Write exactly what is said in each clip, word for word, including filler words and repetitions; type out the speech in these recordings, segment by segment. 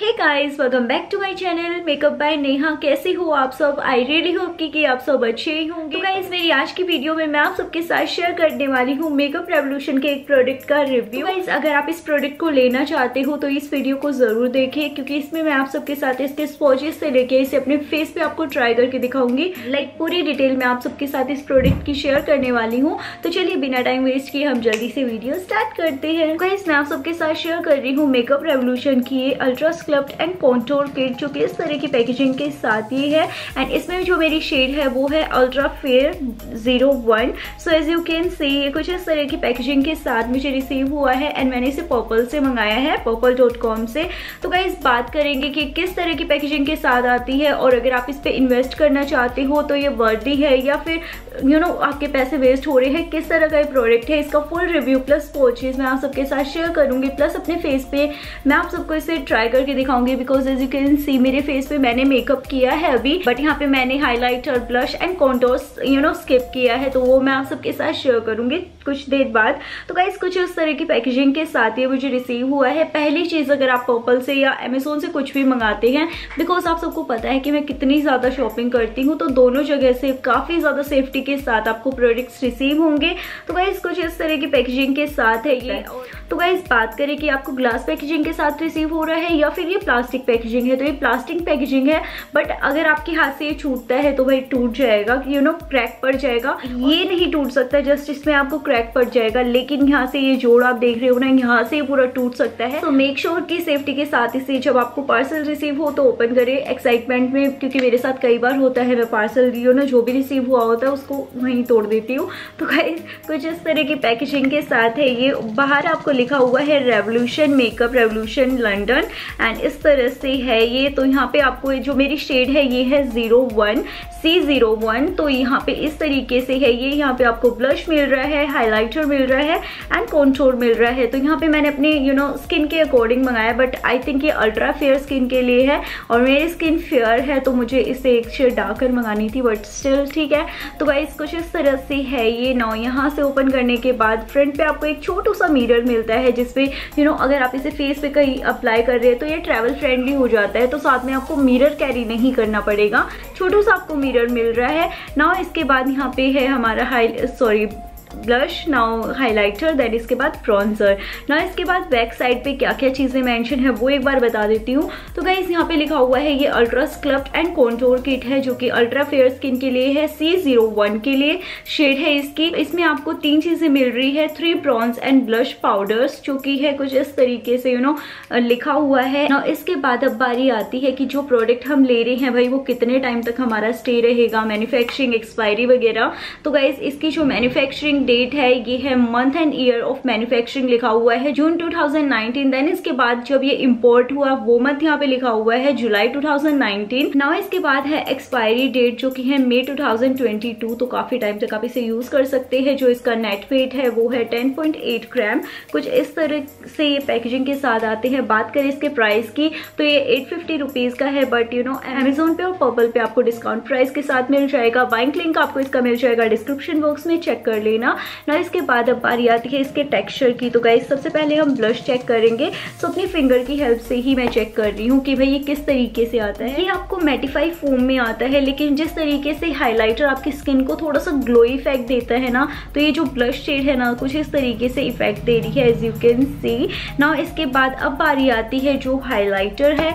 Hey guys, welcome back to my channel makeup by Neha. कैसे हो आप सब? आई रियली होप कि, कि आप सब अच्छे ही होंगे। तो गाइस, मेरी आज की वीडियो में मैं आप सबके साथ शेयर करने वाली हूँ मेकअप रेवोल्यूशन के एक प्रोडक्ट का रिव्यू। गाइस, अगर आप इस प्रोडक्ट को लेना चाहते हो तो इस वीडियो को जरूर देखें, क्योंकि इसमें मैं आप सबके साथ इसके स्पॉजेस से लेके इसे अपने फेस पे आपको ट्राई करके दिखाऊंगी। लाइक पूरी डिटेल में आप सबके साथ इस प्रोडक्ट की शेयर करने वाली हूँ। तो चलिए बिना टाइम वेस्ट किए हम जल्दी से वीडियो स्टार्ट करते हैं। गाइस, मैं आप सबके साथ शेयर कर रही हूँ मेकअप रेवोल्यूशन की ultra sculpt and contour kit, जो कि इस तरह की पैकेजिंग के साथ ये है। एंड इसमें जो मेरी शेड है वो है ultra fair zero one. So as you can see ये कुछ इस तरह की पैकेजिंग के साथ मुझे रिसीव हुआ है एंड मैंने इसे पर्पल से मंगाया है, पर्पल डॉट कॉम से। तो गाइस, बात करेंगे कि किस तरह की पैकेजिंग के साथ आती है और अगर आप इस पे इन्वेस्ट करना चाहते हो तो ये वर्दी है या फिर यू you नो know, आपके पैसे वेस्ट हो रहे हैं, किस तरह का ये प्रोडक्ट है, इसका फुल रिव्यू प्लस परचेज मैं आप सबके साथ शेयर करूंगी। प्लस अपने फेस पे मैं आप सबको इसे ट्राई करके दिखाऊंगी, because as you can see मेरे फेस पे मैंने मेकअप किया है अभी, बट यहाँ पे मैंने highlighter, blush and contours you know skip किया है, तो वो मैं आप सबके साथ शेयर करूंगी कुछ देर बाद। तो गाइस, कुछ उस तरह की पैकेजिंग के साथ ये मुझे रिसीव हुआ है। पहली चीज, अगर आप पर्पल से या अमेजोन से कुछ भी मंगाते हैं, बिकॉज आप सबको पता है कि मैं कितनी ज्यादा शॉपिंग करती हूँ, तो दोनों जगह से काफी ज्यादा सेफ्टी के साथ आपको प्रोडक्ट्स रिसीव होंगे। तो गाइस, कुछ इस तरह की पैकेजिंग के साथ है ये। तो गाइस, बात करें कि आपको ग्लास पैकेजिंग के साथ रिसीव हो रहा है या फिर ये प्लास्टिक पैकेजिंग है, तो ये प्लास्टिक पैकेजिंग है, बट अगर आपके हाथ से ये छूटता है तो भाई टूट जाएगा, यू नो क्रैक पड़ जाएगा। ये नहीं टूट सकता, जस्ट इसमें आपको क्रैक पड़ जाएगा, लेकिन यहाँ से ये जोड़ आप देख रहे हो ना, यहाँ से ये पूरा टूट सकता है। तो मेक श्योर की सेफ्टी के साथ इसे जब आपको पार्सल रिसीव हो तो ओपन करें एक्साइटमेंट में, क्योंकि मेरे साथ कई बार होता है मैं पार्सल यू नो जो भी रिसीव हुआ होता है उसको वहीं तोड़ देती हूँ। तो गाइस, कुछ इस तरह की पैकेजिंग के साथ है ये। बाहर आपको लिखा हुआ है revolution makeup revolution London and इस तरह से है ये। तो यहाँ पे आपको जो मेरी शेड है ये है zero one C zero one. तो यहाँ पे इस तरीके से है ये। यहाँ पे आपको ब्लश मिल रहा है, हाइलाइटर मिल रहा है एंड कॉन्टूर मिल रहा है। तो यहाँ पे मैंने अपने यू नो स्किन के अकॉर्डिंग मंगाया, बट आई थिंक ये अल्ट्रा फेयर स्किन के लिए है और मेरी स्किन फेयर है, तो मुझे इसे एक शेड डार्कर मंगानी थी, बट स्टिल ठीक है। तो गाइस, कुछ इस तरह से है ये। नौ यहाँ से ओपन करने के बाद फ्रंट पे आपको एक छोटू सा मिरर मिलता है, जिसपे यू नो अगर आप इसे फेस पे कहीं अप्लाई कर रहे हैं तो ये ट्रैवल फ्रेंडली हो जाता है, तो साथ में आपको मिरर कैरी नहीं करना पड़ेगा। छोटू सा आपको मिरर मिल रहा है। नाउ इसके बाद यहाँ पे है हमारा high sorry blush, now highlighter, then इसके बाद ब्रॉन्जर। ना इसके बाद बैक साइड पे क्या क्या चीजें मेंशन है वो एक बार बता देती हूँ। तो गाइस, यहाँ पे लिखा हुआ है ये ultra sculpt and contour kit है, जो कि अल्ट्रा फेयर स्किन के लिए है, सी ज़ीरो वन के लिए शेड है इसकी। इसमें आपको तीन चीजें मिल रही है, three bronze and blush powders, जो कि है कुछ इस तरीके से यू नो लिखा हुआ है। ना इसके बाद अब बारी आती है कि जो प्रोडक्ट हम ले रहे हैं भाई वो कितने टाइम तक हमारा स्टे रहेगा, मैन्युफैक्चरिंग एक्सपायरी वगैरह। तो गाइस, इसकी जो मैन्युफैक्चरिंग डेट है ये है month and year of manufacturing लिखा हुआ है June two thousand nineteen. Then इसके बाद जब ये इंपोर्ट हुआ वो मंथ यहाँ पे लिखा हुआ है July two thousand nineteen. Now इसके बाद है एक्सपायरी डेट, जो कि है May two thousand twenty two. तो काफी टाइम तक आप इसे यूज कर सकते हैं। जो इसका नेट वेट है वो है टेन पॉइंट एट ग्राम। कुछ इस तरह से ये पैकेजिंग के साथ आते हैं। बात करें इसके प्राइस की तो ये एट फिफ्टी रुपीज का है, बट यू नो अमेजोन पे और पर्पल पे आपको डिस्काउंट प्राइस के साथ मिल जाएगा। बाइंग लिंक आपको इसका मिल जाएगा डिस्क्रिप्शन बॉक्स में, चेक कर लेना। ना इसके बाद अब बारी आती है इसके टेक्सचर की। तो गाइस, सबसे पहले हम ब्लश चेक करेंगे। सो अपनी फिंगर की हेल्प से ही मैं चेक कर रही हूँ कि भाई ये किस तरीके से आता है। ये आपको मैटिफाई फोम में आता है, लेकिन जिस तरीके से हाइलाइटर आपकी स्किन को थोड़ा सा ग्लोई इफेक्ट देता है ना, तो ये जो ब्लश शेड है ना कुछ इस तरीके से इफेक्ट दे रही है, एज यू कैन सी। ना इसके बाद अब बारी आती है जो हाइलाइटर है।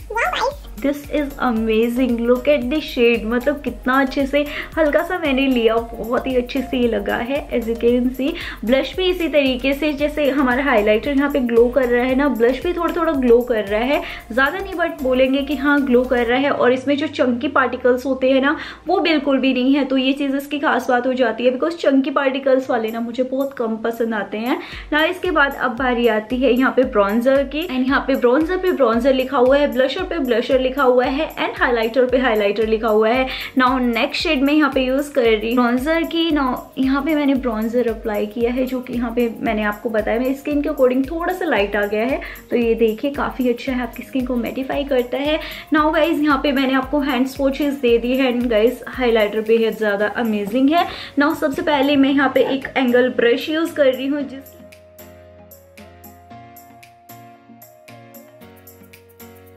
This is amazing, look at this shade, मतलब कितना अच्छे से हल्का सा मैंने लिया, बहुत ही अच्छे से ये लगा है, as you can see. Blush भी इसी तरीके से, जैसे हमारा हाइलाइटर यहाँ पे ग्लो कर रहा है ना, ब्लश भी थोड़ा थोड़ा ग्लो कर रहा है, ज्यादा नहीं बट बोलेंगे कि हाँ ग्लो कर रहा है। और इसमें जो चंकी पार्टिकल्स होते हैं ना वो बिल्कुल भी नहीं है, तो ये चीज इसकी खास बात हो जाती है, बिकॉज चंकी पार्टिकल्स वाले ना मुझे बहुत कम पसंद आते हैं। ना इसके बाद अब बारी आती है यहाँ पे ब्रॉन्जर की, एंड यहाँ पे ब्रॉन्जर पे ब्रॉन्जर लिखा हुआ है, ब्लशर पे ब्लशर लिखा हुआ है एंड हाइलाइटर पे हाइलाइटर लिखा हुआ है। नाउ नेक्स्ट शेड में यहाँ पे यूज कर रही हूँ ब्रॉन्जर की। नाउ यहाँ पे मैंने ब्रॉन्जर अप्लाई किया है, जो कि यहाँ पे मैंने आपको बताया मेरी स्किन के अकॉर्डिंग थोड़ा सा लाइट आ गया है, तो ये देखिए काफी अच्छा है, आपकी स्किन को मेटिफाई करता है। नाउ गाइज, यहाँ पे मैंने आपको हैंड स्वॉचेस दे दी है एंड गाइज हाइलाइटर बेहद ज्यादा अमेजिंग है। नाउ सबसे पहले मैं यहाँ पे एक एंगल ब्रश यूज कर रही हूँ, जिस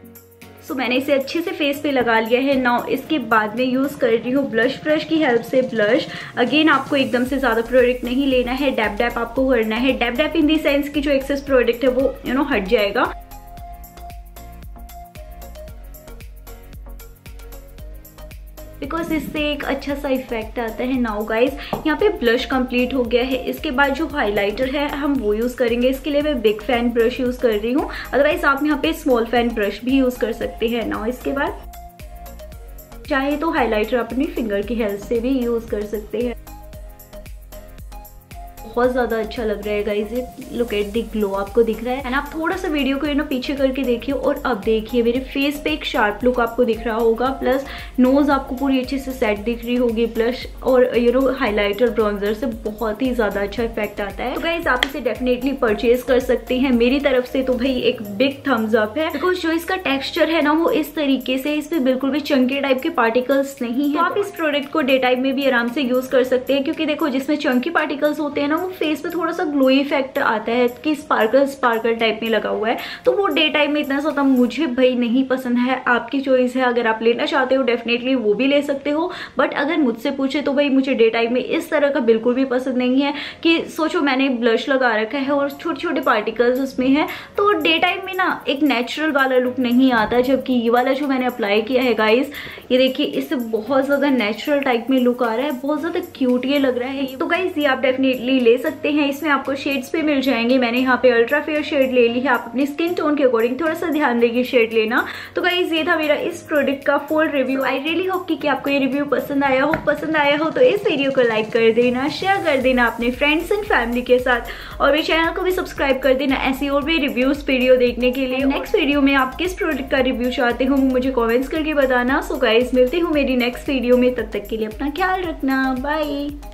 सो मैंने इसे अच्छे से फेस पे लगा लिया है। नाउ इसके बाद में यूज कर रही हूँ ब्लश ब्रश की हेल्प से ब्लश। अगेन आपको एकदम से ज्यादा प्रोडक्ट नहीं लेना है, डैप डैप आपको करना है। Dab dab in the sense की जो एक्सेस प्रोडक्ट है वो यू नो हट जाएगा। बिकॉज इससे एक अच्छा सा इफेक्ट आता है। नाउ गाइज यहाँ पे ब्लश कंप्लीट हो गया है। इसके बाद जो हाइलाइटर है हम वो यूज करेंगे। इसके लिए मैं बिग फैन ब्रश यूज कर रही हूँ, अदरवाइज आप यहाँ पे स्मॉल फैन ब्रश भी यूज कर सकते हैं। नाउ इसके बाद चाहे तो हाइलाइटर अपनी फिंगर की हेल्प से भी यूज कर सकते हैं। बहुत ज्यादा अच्छा लग रहा है guys, look at the glow आपको दिख रहा है। एंड आप थोड़ा सा वीडियो को यू नो पीछे करके देखिए और अब देखिए मेरे फेस पे एक शार्प लुक आपको दिख रहा होगा, प्लस नोज आपको पूरी अच्छे से सेट दिख रही होगी। ब्लश और यू नो हाइलाइटर ब्रॉन्जर से बहुत ही ज्यादा अच्छा इफेक्ट आता है। तो गाइज आप इसे डेफिनेटली परचेज कर सकते हैं। मेरी तरफ से तो भाई एक बिग थम्स अप है, बिकॉज जो इसका टेक्सचर है ना वो इस तरीके से, इसमें बिल्कुल भी चंकी टाइप के पार्टिकल्स नहीं है। तो आप इस प्रोडक्ट को डे टाइम में भी आराम से यूज कर सकते हैं, क्योंकि देखो जिसमें चंकी पार्टिकल्स होते हैं ना वो फेस पे थोड़ा सा ग्लोई इफेक्ट आता है कि स्पार्कल स्पार्कल टाइप में लगा हुआ है, तो वो डे टाइम में इतना ज्यादा मुझे भाई नहीं पसंद है। आपकी चॉइस है, अगर आप लेना चाहते हो डेफिनेटली वो भी ले सकते हो। बट अगर मुझसे पूछे तो भाई मुझे डे टाइम में इस तरह का बिल्कुल भी पसंद नहीं है कि सोचो मैंने ब्लश लगा रखा है और छोटे छोटे पार्टिकल्स उसमें है, तो डे टाइम में ना एक नेचुरल वाला लुक नहीं आता। जबकि ये वाला जो मैंने अप्लाई किया है गाइस, ये देखिए इससे बहुत ज्यादा नेचुरल टाइप में लुक आ रहा है, बहुत ज्यादा क्यूट ये लग रहा है। तो गाइस ये आप डेफिनेटली ले सकते हैं। इसमें आपको शेड्स भी मिल जाएंगे। मैंने यहाँ पे अल्ट्रा फेयर शेड ले ली है, आप अपनी स्किन टोन के अकॉर्डिंग थोड़ा सा ध्यान देगी शेड लेना। तो गाइस ये था मेरा इस प्रोडक्ट का full review. I really hope कि, कि आपको ये रिव्यू पसंद आया हो। पसंद आया हो तो इस वीडियो को लाइक कर देना, शेयर कर देना अपने फ्रेंड्स एंड फैमिली के साथ, और मेरे चैनल को भी सब्सक्राइब कर देना ऐसी और भी रिव्यूज वीडियो देखने के लिए। नेक्स्ट वीडियो में आप किस प्रोडक्ट का रिव्यू चाहते हो मुझे कॉमेंट्स करके बताना। सो गाइस मिलती हूँ मेरी नेक्स्ट वीडियो में, तब तक के लिए अपना ख्याल रखना, बाय।